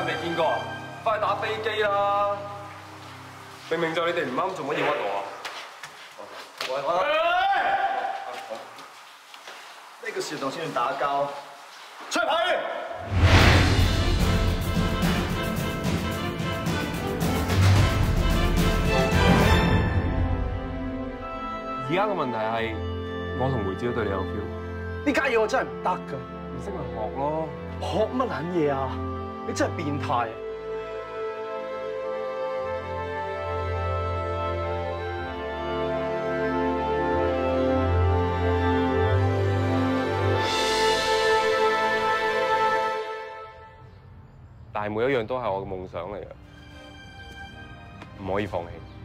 人未見過啊？翻去打飛機啦！明明就你哋唔啱，做乜要屈我啊？ 呢個時候先去打交，出去！ 而家個問題係，我同梅子都對你有 feel。 呢家嘢我真係唔得㗎， 唔識咪學咯。 學乜撚嘢啊？你真係變態！ 但係每一樣都係我嘅夢想嚟嘅，唔可以放棄。